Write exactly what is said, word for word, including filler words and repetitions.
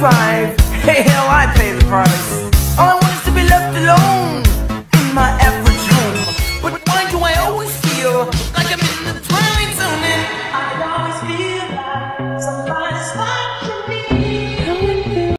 survive. Hey, hell, I pay the price. All I want is to be left alone in my average home. But why do I always feel like I'm in the